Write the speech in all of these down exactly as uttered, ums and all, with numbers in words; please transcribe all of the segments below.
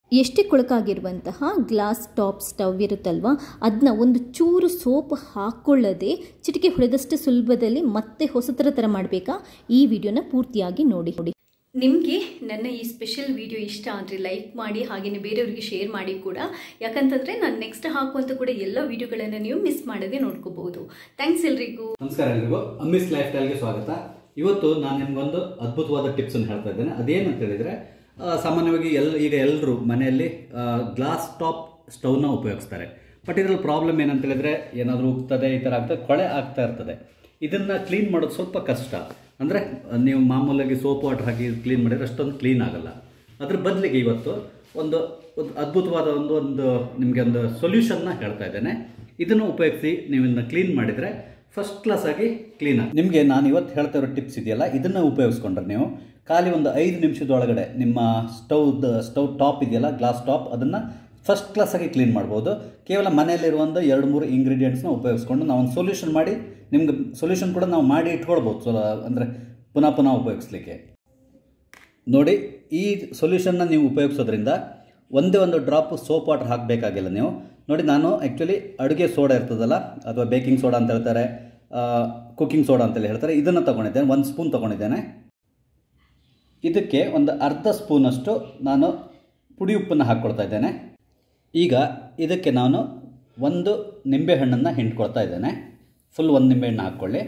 ಎಷ್ಟೇ ಕೊಳಕಾಗಿರುವಂತಹ glass top stove ಇರುತ್ತಲ್ವ, ಅದನ್ನ ಒಂದು ಚೂರು ಸೋಪ್ ಹಾಕ್ಕೊಳ್ಳದೆ ಚಿಟಿಕೆ ಹೊಡೆದಷ್ಟು ಸುಲಭದಲ್ಲಿ ಮತ್ತೆ ಹೊಸತರ ಥರ ಮಾಡಬೇಕಾ? ಈ ವಿಡಿಯೋನ ಪೂರ್ತಿಯಾಗಿ ನೋಡಿ ನೋಡಿ ನಿಮಗೆ ನನ್ನ ಈ ಸ್ಪೆಷಲ್ ವಿಡಿಯೋ ಇಷ್ಟ ಅಂದರೆ ಲೈಕ್ ಮಾಡಿ, ಹಾಗೆಯೇ ಬೇರೆಯವರಿಗೆ ಶೇರ್ ಮಾಡಿ ಕೂಡ. ಯಾಕಂತಂದರೆ ನಾನು ನೆಕ್ಸ್ಟ್ ಹಾಕುವಂಥ ಕೂಡ ಎಲ್ಲ ವಿಡಿಯೋಗಳನ್ನು ನೀವು ಮಿಸ್ ಮಾಡದೆ ನೋಡ್ಕೋಬಹುದು. ಥ್ಯಾಂಕ್ಸ್ ಎಲ್ರಿಗೂ. ನಮಸ್ಕಾರ ಎಲ್ರಿಗೂ, ಅಮ್ಮಿಸ್ ಲೈಫ್ ಸ್ಟೈಲ್ಗೆ ಸ್ವಾಗತ. ಇವತ್ತು ನಾನು ನಿಮ್ಗೊಂದು ಅದ್ಭುತವಾದ ಟಿಪ್ಸ್ ಅನ್ನು ಹೇಳ್ತಾ ಇದ್ದೇನೆ. ಅದೇನಂತ ಹೇಳಿದ್ರೆ, ಸಾಮಾನ್ಯವಾಗಿ ಎಲ್ಲ ಈಗ ಎಲ್ಲರೂ ಮನೆಯಲ್ಲಿ ಗ್ಲಾಸ್ ಟಾಪ್ ಸ್ಟವ್ನ ಉಪಯೋಗಿಸ್ತಾರೆ. ಬಟ್ ಇದರಲ್ಲಿ ಪ್ರಾಬ್ಲಮ್ ಏನಂತ ಹೇಳಿದ್ರೆ, ಏನಾದರೂ ಉಗ್ತದೆ, ಈ ಥರ ಆಗ್ತದೆ, ಕೊಳೆ ಆಗ್ತಾ ಇರ್ತದೆ. ಇದನ್ನು ಕ್ಲೀನ್ ಮಾಡೋದು ಸ್ವಲ್ಪ ಕಷ್ಟ. ಅಂದರೆ ನೀವು ಮಾಮೂಲಾಗಿ ಸೋಪ್ ವಾಟರ್ ಹಾಕಿ ಕ್ಲೀನ್ ಮಾಡಿದ್ರೆ ಅಷ್ಟೊಂದು ಕ್ಲೀನ್ ಆಗಲ್ಲ. ಅದ್ರ ಬದಲಿಗೆ ಇವತ್ತು ಒಂದು ಒಂದು ಅದ್ಭುತವಾದ ಒಂದು ಒಂದು ನಿಮಗೆ ಒಂದು ಸೊಲ್ಯೂಷನ್ನ ಹೇಳ್ತಾ ಇದ್ದೇನೆ. ಇದನ್ನು ಉಪಯೋಗಿಸಿ ನೀವು ಇದನ್ನು ಕ್ಲೀನ್ ಮಾಡಿದರೆ ಫಸ್ಟ್ ಕ್ಲಾಸ್ ಆಗಿ ಕ್ಲೀನ್ ಆಗಿ. ನಿಮಗೆ ನಾನು ಇವತ್ತು ಹೇಳ್ತಾ ಇರೋ ಟಿಪ್ಸ್ ಇದೆಯಲ್ಲ, ಇದನ್ನು ಉಪಯೋಗಿಸ್ಕೊಂಡ್ರೆ ನೀವು ಖಾಲಿ ಒಂದು ಐದು ನಿಮಿಷದೊಳಗಡೆ ನಿಮ್ಮ ಸ್ಟವ್ದ ಸ್ಟವ್ ಟಾಪ್ ಇದೆಯಲ್ಲ, ಗ್ಲಾಸ್ ಟಾಪ್, ಅದನ್ನು ಫಸ್ಟ್ ಕ್ಲಾಸಾಗಿ ಕ್ಲೀನ್ ಮಾಡ್ಬೋದು. ಕೇವಲ ಮನೆಯಲ್ಲಿರುವಂಥ ಎರಡು ಮೂರು ಇಂಗ್ರೀಡಿಯೆಂಟ್ಸ್ನ ಉಪಯೋಗಿಸ್ಕೊಂಡು ನಾವು ಒಂದು ಸೊಲ್ಯೂಷನ್ ಮಾಡಿ, ನಿಮ್ಗೆ ಸೊಲ್ಯೂಷನ್ ಕೂಡ ನಾವು ಮಾಡಿ ಇಟ್ಕೊಳ್ಬೋದು, ಸೊ ಅಂದರೆ ಪುನಃ ಪುನಃ ಉಪಯೋಗಿಸ್ಲಿಕ್ಕೆ. ನೋಡಿ, ಈ ಸೊಲ್ಯೂಷನ್ನ ನೀವು ಉಪಯೋಗಿಸೋದ್ರಿಂದ ಒಂದೇ ಒಂದು ಡ್ರಾಪ್ ಸೋಪ್ ವಾಟರ್ ಹಾಕಬೇಕಾಗಿಲ್ಲ ನೀವು. ನೋಡಿ, ನಾನು ಆ್ಯಕ್ಚುಲಿ ಅಡುಗೆ ಸೋಡಾ ಇರ್ತದಲ್ಲ, ಅಥವಾ ಬೇಕಿಂಗ್ ಸೋಡಾ ಅಂತ ಹೇಳ್ತಾರೆ, ಕುಕ್ಕಿಂಗ್ ಸೋಡಾ ಅಂತೇಳಿ ಹೇಳ್ತಾರೆ, ಇದನ್ನು ತೊಗೊಂಡಿದ್ದೇನೆ. ಒಂದು ಸ್ಪೂನ್ ತೊಗೊಂಡಿದ್ದೇನೆ. ಇದಕ್ಕೆ ಒಂದು ಅರ್ಧ ಸ್ಪೂನಷ್ಟು ನಾನು ಪುಡಿ ಉಪ್ಪನ್ನು ಹಾಕ್ಕೊಳ್ತಾ ಇದ್ದೇನೆ. ಈಗ ಇದಕ್ಕೆ ನಾನು ಒಂದು ನಿಂಬೆಹಣ್ಣನ್ನು ಹಿಂಡ್ಕೊಳ್ತಾ ಇದ್ದೇನೆ. ಫುಲ್ ಒಂದು ನಿಂಬೆಹಣ್ಣು ಹಾಕ್ಕೊಳ್ಳಿ.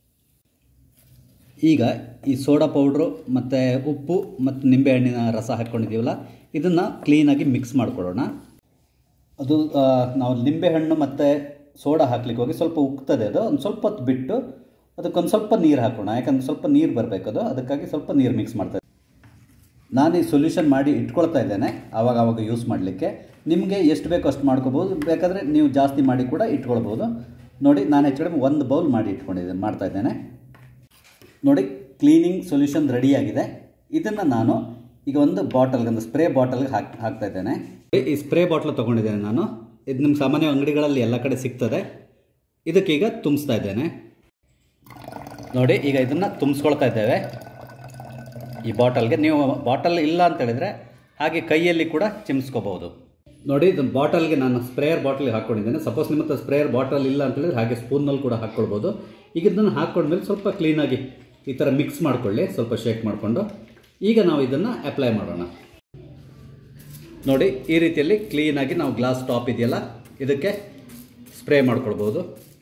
ಈಗ ಈ ಸೋಡಾ ಪೌಡ್ರು ಮತ್ತು ಉಪ್ಪು ಮತ್ತು ನಿಂಬೆಹಣ್ಣಿನ ರಸ ಹಾಕ್ಕೊಂಡಿದ್ದೀವಲ್ಲ, ಇದನ್ನು ಕ್ಲೀನಾಗಿ ಮಿಕ್ಸ್ ಮಾಡ್ಕೊಳ್ಳೋಣ. ಅದು ನಾವು ನಿಂಬೆಹಣ್ಣು ಮತ್ತು ಸೋಡಾ ಹಾಕ್ಲಿಕ್ಕೆ ಹೋಗಿ ಸ್ವಲ್ಪ ಉಕ್ತದೆ, ಅದು ಒಂದು ಸ್ವಲ್ಪ ಹೊತ್ತು ಬಿಟ್ಟು ಅದಕ್ಕೊಂದು ಸ್ವಲ್ಪ ನೀರು ಹಾಕೋಣ. ಯಾಕಂದರೆ ಸ್ವಲ್ಪ ನೀರು ಬರಬೇಕು, ಅದು ಅದಕ್ಕಾಗಿ ಸ್ವಲ್ಪ ನೀರು ಮಿಕ್ಸ್ ಮಾಡ್ತಾ ಇದ್ದೀನಿ. ನಾನು ಈ ಸೊಲ್ಯೂಷನ್ ಮಾಡಿ ಇಟ್ಕೊಳ್ತಾ ಇದ್ದೇನೆ, ಆವಾಗ ಆವಾಗ ಯೂಸ್ ಮಾಡಲಿಕ್ಕೆ. ನಿಮಗೆ ಎಷ್ಟು ಬೇಕೋ ಅಷ್ಟು ಮಾಡ್ಕೋಬೋದು, ಬೇಕಾದರೆ ನೀವು ಜಾಸ್ತಿ ಮಾಡಿ ಕೂಡ ಇಟ್ಕೊಳ್ಬೋದು. ನೋಡಿ, ನಾನು ಹೆಚ್ಚು ಕಡಿಮೆ ಒಂದು ಬೌಲ್ ಮಾಡಿ ಇಟ್ಕೊಂಡಿದ್ದೇನೆ ಮಾಡ್ತಾ ಇದ್ದೇನೆ. ನೋಡಿ, ಕ್ಲೀನಿಂಗ್ ಸೊಲ್ಯೂಷನ್ ರೆಡಿಯಾಗಿದೆ. ಇದನ್ನು ನಾನು ಈಗ ಒಂದು ಬಾಟಲ್ಗೆ, ಒಂದು ಸ್ಪ್ರೇ ಬಾಟಲ್ಗೆ ಹಾಕಿ ಹಾಕ್ತಾ ಇದ್ದೇನೆ. ಈ ಸ್ಪ್ರೇ ಬಾಟ್ಲ್ ತೊಗೊಂಡಿದ್ದೇನೆ ನಾನು. ಇದು ನಿಮ್ಮ ಸಾಮಾನ್ಯ ಅಂಗಡಿಗಳಲ್ಲಿ ಎಲ್ಲ ಕಡೆ ಸಿಗ್ತದೆ. ಇದಕ್ಕೀಗ ತುಂಬಿಸ್ತಾ ಇದ್ದೇನೆ. ನೋಡಿ, ಈಗ ಇದನ್ನು ತುಂಬಿಸ್ಕೊಳ್ತಾ ಇದ್ದೇವೆ ಈ ಬಾಟಲ್ಗೆ. ನೀವು ಬಾಟಲ್ ಇಲ್ಲ ಅಂತ ಹೇಳಿದರೆ ಹಾಗೆ ಕೈಯಲ್ಲಿ ಕೂಡ ಚಿಮ್ಸ್ಕೋಬಹುದು. ನೋಡಿ, ಇದು ಬಾಟಲ್ಗೆ ನಾನು ಸ್ಪ್ರೇಯರ್ ಬಾಟಲ್ಗೆ ಹಾಕ್ಕೊಂಡಿದ್ದೇನೆ. ಸಪೋಸ್ ನಿಮ್ಮ ಹತ್ರ ಸ್ಪ್ರೇಯರ್ ಬಾಟಲ್ ಇಲ್ಲ ಅಂತ ಹೇಳಿದ್ರೆ ಹಾಗೆ ಸ್ಪೂನ್ನಲ್ಲಿ ಕೂಡ ಹಾಕ್ಕೊಳ್ಬೋದು. ಈಗ ಇದನ್ನು ಹಾಕ್ಕೊಂಡ್ಮೇಲೆ ಸ್ವಲ್ಪ ಕ್ಲೀನಾಗಿ ಈ ಥರ ಮಿಕ್ಸ್ ಮಾಡಿಕೊಳ್ಳಿ, ಸ್ವಲ್ಪ ಶೇಕ್ ಮಾಡಿಕೊಂಡು. ಈಗ ನಾವು ಇದನ್ನು ಅಪ್ಲೈ ಮಾಡೋಣ. ನೋಡಿ, ಈ ರೀತಿಯಲ್ಲಿ ಕ್ಲೀನಾಗಿ ನಾವು ಗ್ಲಾಸ್ ಟಾಪ್ ಇದೆಯಲ್ಲ, ಇದಕ್ಕೆ ಸ್ಪ್ರೇ ಮಾಡ್ಕೊಳ್ಬೋದು.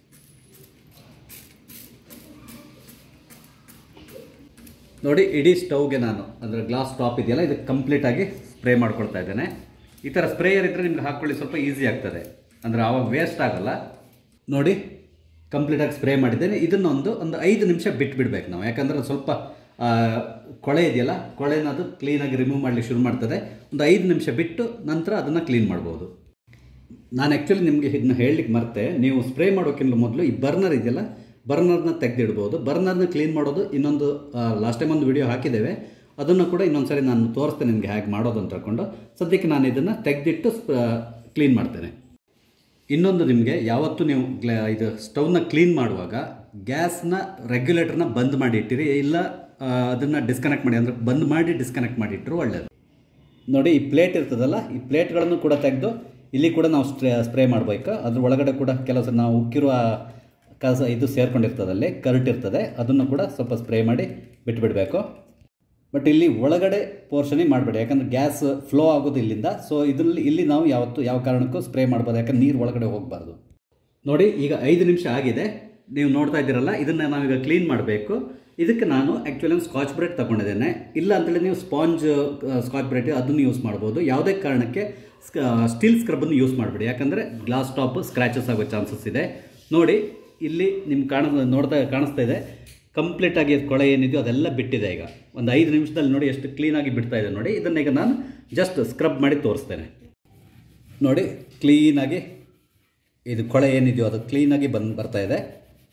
ನೋಡಿ, ಇಡೀ ಸ್ಟವ್ಗೆ ನಾನು ಅಂದರೆ ಗ್ಲಾಸ್ ಟಾಪ್ ಇದೆಯಲ್ಲ, ಇದಕ್ಕೆ ಕಂಪ್ಲೀಟಾಗಿ ಸ್ಪ್ರೇ ಮಾಡ್ಕೊಳ್ತಾ ಇದ್ದೇನೆ. ಈ ಥರ ಸ್ಪ್ರೇಯರ್ ಇದ್ದರೆ ನಿಮ್ಗೆ ಹಾಕ್ಕೊಳ್ಳಿ, ಸ್ವಲ್ಪ ಈಸಿ ಆಗ್ತದೆ, ಅಂದರೆ ಆವಾಗ ವೇಸ್ಟ್ ಆಗಲ್ಲ. ನೋಡಿ, ಕಂಪ್ಲೀಟಾಗಿ ಸ್ಪ್ರೇ ಮಾಡಿದ್ದೇನೆ. ಇದನ್ನೊಂದು ಒಂದು ಐದು ನಿಮಿಷ ಬಿಟ್ಟು ಬಿಡಬೇಕು ನಾವು. ಯಾಕಂದರೆ ಸ್ವಲ್ಪ ಕೊಳೆ ಇದೆಯಲ್ಲ, ಕೊಳೆನ ಅದು ಕ್ಲೀನಾಗಿ ರಿಮೂವ್ ಮಾಡಲಿಕ್ಕೆ ಶುರು ಮಾಡ್ತದೆ. ಒಂದು ಐದು ನಿಮಿಷ ಬಿಟ್ಟು ನಂತರ ಅದನ್ನು ಕ್ಲೀನ್ ಮಾಡ್ಬೋದು. ನಾನು ಆ್ಯಕ್ಚುಲಿ ನಿಮಗೆ ಇದನ್ನ ಹೇಳಲಿಕ್ಕೆ ಮರ್ತೆ, ನೀವು ಸ್ಪ್ರೇ ಮಾಡೋಕ್ಕಿಂತ ಮೊದಲು ಈ ಬರ್ನರ್ ಇದೆಯಲ್ಲ, ಬರ್ನರ್ನ ತೆಗೆದಿಡ್ಬೋದು. ಬರ್ನರ್ನ ಕ್ಲೀನ್ ಮಾಡೋದು ಇನ್ನೊಂದು ಲಾಸ್ಟ್ ಟೈಮ್ ಒಂದು ವಿಡಿಯೋ ಹಾಕಿದ್ದೇವೆ, ಅದನ್ನು ಕೂಡ ಇನ್ನೊಂದು ಸರಿ ನಾನು ತೋರಿಸ್ತೇನೆ ನಿಮಗೆ ಹೇಗೆ ಮಾಡೋದು ಅಂತ ಹೇಳ್ಕೊಂಡು. ಸದ್ಯಕ್ಕೆ ನಾನು ಇದನ್ನು ತೆಗೆದಿಟ್ಟು ಕ್ಲೀನ್ ಮಾಡ್ತೇನೆ. ಇನ್ನೊಂದು, ನಿಮಗೆ ಯಾವತ್ತೂ ನೀವು ಗ್ಲಾ ಇದು ಸ್ಟವ್ನ ಕ್ಲೀನ್ ಮಾಡುವಾಗ ಗ್ಯಾಸ್ನ ರೆಗ್ಯುಲೇಟರ್ನ ಬಂದ್ ಮಾಡಿ ಇಟ್ಟಿರಿ, ಇಲ್ಲ ಅದನ್ನು ಡಿಸ್ಕನೆಕ್ಟ್ ಮಾಡಿ, ಅಂದರೆ ಬಂದ್ ಮಾಡಿ ಡಿಸ್ಕನೆಕ್ಟ್ ಮಾಡಿ ಇಟ್ಟರು ಒಳ್ಳೆಯದು. ನೋಡಿ, ಈ ಪ್ಲೇಟ್ ಇರ್ತದಲ್ಲ, ಈ ಪ್ಲೇಟ್ಗಳನ್ನು ಕೂಡ ತೆಗೆದು ಇಲ್ಲಿ ಕೂಡ ನಾವು ಸ್ಪ್ರೇ ಸ್ಪ್ರೇ ಮಾಡಬೇಕು. ಅದ್ರ ಒಳಗಡೆ ಕೂಡ ಕೆಲವು ಸಲ ನಾವು ಉಕ್ಕಿರುವ ಕಸ ಇದು ಸೇರ್ಕೊಂಡಿರ್ತದಲ್ಲಿ, ಕರ್ಟ್ ಇರ್ತದೆ, ಅದನ್ನು ಕೂಡ ಸ್ವಲ್ಪ ಸ್ಪ್ರೇ ಮಾಡಿ ಬಿಟ್ಟುಬಿಡಬೇಕು. ಬಟ್ ಇಲ್ಲಿ ಒಳಗಡೆ ಪೋರ್ಷನಿಗೆ ಮಾಡಬೇಡಿ, ಯಾಕಂದರೆ ಗ್ಯಾಸ್ ಫ್ಲೋ ಆಗೋದು ಇಲ್ಲಿಂದ. ಸೊ ಇದರಲ್ಲಿ ಇಲ್ಲಿ ನಾವು ಯಾವತ್ತು ಯಾವ ಕಾರಣಕ್ಕೂ ಸ್ಪ್ರೇ ಮಾಡ್ಬೋದು, ಯಾಕಂದ್ರೆ ನೀರು ಒಳಗಡೆ ಹೋಗಬಾರ್ದು. ನೋಡಿ, ಈಗ ಐದು ನಿಮಿಷ ಆಗಿದೆ, ನೀವು ನೋಡ್ತಾ ಇದ್ದೀರಲ್ಲ. ಇದನ್ನು ನಾವೀಗ ಕ್ಲೀನ್ ಮಾಡಬೇಕು. ಇದಕ್ಕೆ ನಾನು ಆ್ಯಕ್ಚುಲಿ ಒಂದು ಸ್ಕಾಚ್ ಬ್ರೈಟ್ ತೊಗೊಂಡಿದ್ದೇನೆ. ಇಲ್ಲ ಅಂತೇಳಿ ನೀವು ಸ್ಪಾಂಜ್ ಸ್ಕಾಚ್ ಬ್ರೈಟ್ ಅದನ್ನು ಯೂಸ್ ಮಾಡ್ಬೋದು. ಯಾವುದೇ ಕಾರಣಕ್ಕೆ ಸ್ಟೀಲ್ ಸ್ಕ್ರಬ್ಬನ್ನು ಯೂಸ್ ಮಾಡಬೇಡಿ, ಯಾಕಂದರೆ ಗ್ಲಾಸ್ ಟಾಪ್ ಸ್ಕ್ರ್ಯಾಚಸ್ ಆಗೋ ಚಾನ್ಸಸ್ ಇದೆ. ನೋಡಿ, ಇಲ್ಲಿ ನಿಮ್ಗೆ ಕಾಣ ನೋಡ್ತಾ ಕಾಣಿಸ್ತಾ ಇದೆ, ಕಂಪ್ಲೀಟಾಗಿ ಕೊಳೆ ಏನಿದೆಯೋ ಅದೆಲ್ಲ ಬಿಟ್ಟಿದೆ. ಈಗ ಒಂದು ಐದು ನಿಮಿಷದಲ್ಲಿ ನೋಡಿ ಎಷ್ಟು ಕ್ಲೀನಾಗಿ ಬಿಡ್ತಾ ಇದೆ. ನೋಡಿ, ಇದನ್ನು ಈಗ ನಾನು ಜಸ್ಟ್ ಸ್ಕ್ರಬ್ ಮಾಡಿ ತೋರಿಸ್ತೇನೆ. ನೋಡಿ, ಕ್ಲೀನಾಗಿ ಇದು ಕೊಳೆ ಏನಿದೆಯೋ ಅದು ಕ್ಲೀನಾಗಿ ಬಂದು ಬರ್ತಾ ಇದೆ.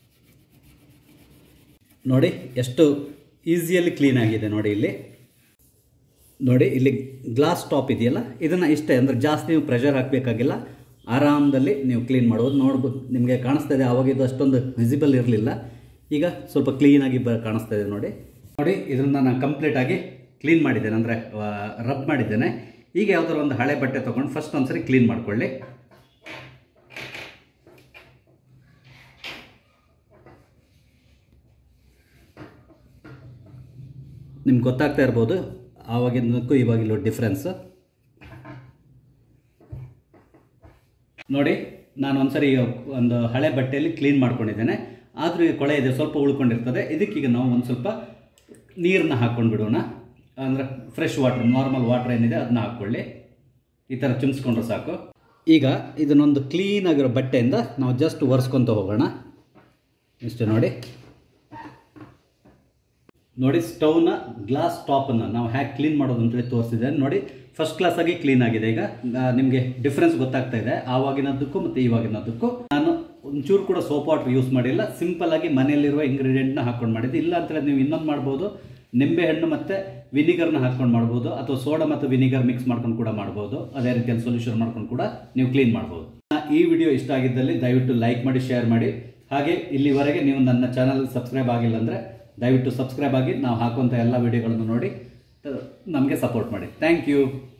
ನೋಡಿ, ಎಷ್ಟು ಈಸಿಯಲ್ಲಿ ಕ್ಲೀನಾಗಿದೆ. ನೋಡಿ, ಇಲ್ಲಿ ನೋಡಿ, ಇಲ್ಲಿ ಗ್ಲಾಸ್ ಟಾಪ್ ಇದೆಯಲ್ಲ, ಇದನ್ನು ಇಷ್ಟೇ, ಅಂದರೆ ಜಾಸ್ತಿ ನೀವು ಪ್ರೆಷರ್ ಹಾಕಬೇಕಾಗಿಲ್ಲ, ಆರಾಮದಲ್ಲಿ ನೀವು ಕ್ಲೀನ್ ಮಾಡ್ಬೋದು. ನೋಡ್ಬೋದು, ನಿಮಗೆ ಕಾಣಿಸ್ತಾ ಇದೆ. ಆವಾಗ ಇದು ಅಷ್ಟೊಂದು ವಿಸಿಬಲ್ ಇರಲಿಲ್ಲ, ಈಗ ಸ್ವಲ್ಪ ಕ್ಲೀನಾಗಿ ಬ ಕಾಣಿಸ್ತಾ ಇದೆ. ನೋಡಿ ನೋಡಿ ಇದನ್ನು ನಾನು ಕಂಪ್ಲೀಟಾಗಿ ಕ್ಲೀನ್ ಮಾಡಿದ್ದೇನೆ, ಅಂದರೆ ರಬ್ ಮಾಡಿದ್ದೇನೆ. ಈಗ ಯಾವ್ದಾದ್ರು ಒಂದು ಹಳೆ ಬಟ್ಟೆ ತೊಗೊಂಡು ಫಸ್ಟ್ ಒಂದ್ಸರಿ ಕ್ಲೀನ್ ಮಾಡ್ಕೊಳ್ಳಿ. ನಿಮ್ಗೆ ಗೊತ್ತಾಗ್ತಾ ಇರ್ಬೋದು ಆವಾಗಿನದಕ್ಕೂ ಇವಾಗಿಲ್ಲೋ ಡಿಫ್ರೆನ್ಸ್. ನೋಡಿ ನಾನು ಒಂದ್ಸರಿ ಒಂದು ಹಳೆ ಬಟ್ಟೆಯಲ್ಲಿ ಕ್ಲೀನ್ ಮಾಡ್ಕೊಂಡಿದ್ದೇನೆ, ಆದರೂ ಈ ಕೊಳೆ ಇದೆ, ಸ್ವಲ್ಪ ಉಳ್ಕೊಂಡಿರ್ತದೆ. ಇದಕ್ಕೀಗ ನಾವು ಒಂದು ಸ್ವಲ್ಪ ನೀರನ್ನ ಹಾಕ್ಕೊಂಡು ಬಿಡೋಣ. ಅಂದರೆ ಫ್ರೆಶ್ ವಾಟ್ರ್, ನಾರ್ಮಲ್ ವಾಟ್ರ್ ಏನಿದೆ ಅದನ್ನ ಹಾಕ್ಕೊಳ್ಳಿ. ಈ ಥರ ಚುಮ್ಸ್ಕೊಂಡ್ರೆ ಸಾಕು. ಈಗ ಇದನ್ನೊಂದು ಕ್ಲೀನಾಗಿರೋ ಬಟ್ಟೆಯಿಂದ ನಾವು ಜಸ್ಟ್ ಒರೆಸ್ಕೊತ ಹೋಗೋಣ. ಇಷ್ಟು ನೋಡಿ ನೋಡಿ ಸ್ಟವ್ನ ಗ್ಲಾಸ್ ಟಾಪನ್ನು ನಾವು ಹ್ಯಾಕ್ ಕ್ಲೀನ್ ಮಾಡೋದು ಅಂತೇಳಿ ತೋರಿಸಿದ್ದೇನೆ. ನೋಡಿ ಫಸ್ಟ್ ಕ್ಲಾಸಾಗಿ ಕ್ಲೀನ್ ಆಗಿದೆ. ಈಗ ನಿಮಗೆ ಡಿಫ್ರೆನ್ಸ್ ಗೊತ್ತಾಗ್ತಾ ಇದೆ ಆವಾಗಿನದಕ್ಕೂ ಮತ್ತು ಇವಾಗಿನದಕ್ಕೂ. ನಾನು ಒಂಚೂರು ಕೂಡ ಸೋಪ್ ವಾಟರ್ ಯೂಸ್ ಮಾಡಿಲ್ಲ, ಸಿಂಪಲ್ ಆಗಿ ಮನೆಯಲ್ಲಿರುವ ಇಂಗ್ರೀಡಿಯೆಂಟ್ನ ಹಾಕ್ಕೊಂಡು ಮಾಡಿದ್ದು. ಇಲ್ಲ ಅಂತೇಳಿ ನೀವು ಇನ್ನೊಂದು ಮಾಡ್ಬೋದು, ನಿಂಬೆಹಣ್ಣು ಮತ್ತು ವಿನಿಗರ್ನ ಹಾಕ್ಕೊಂಡು ಮಾಡ್ಬೋದು, ಅಥವಾ ಸೋಡಾ ಮತ್ತು ವಿನಿಗರ್ ಮಿಕ್ಸ್ ಮಾಡ್ಕೊಂಡು ಕೂಡ ಮಾಡ್ಬೋದು. ಅದೇ ರೀತಿಯಲ್ಲಿ ಸೊಲ್ಯೂಷನ್ ಮಾಡ್ಕೊಂಡು ಕೂಡ ನೀವು ಕ್ಲೀನ್ ಮಾಡ್ಬೋದು. ಈ ವಿಡಿಯೋ ಇಷ್ಟ ಆಗಿದ್ದಲ್ಲಿ ದಯವಿಟ್ಟು ಲೈಕ್ ಮಾಡಿ, ಶೇರ್ ಮಾಡಿ. ಹಾಗೆ ಇಲ್ಲಿವರೆಗೆ ನೀವು ನನ್ನ ಚಾನಲ್ ಸಬ್ಸ್ಕ್ರೈಬ್ ಆಗಿಲ್ಲ ಅಂದರೆ ದಯವಿಟ್ಟು ಸಬ್ಸ್ಕ್ರೈಬ್ ಆಗಿ ನಾವು ಹಾಕುವಂಥ ಎಲ್ಲ ವಿಡಿಯೋಗಳನ್ನು ನೋಡಿ ನಮಗೆ ಸಪೋರ್ಟ್ ಮಾಡಿ. Thank you.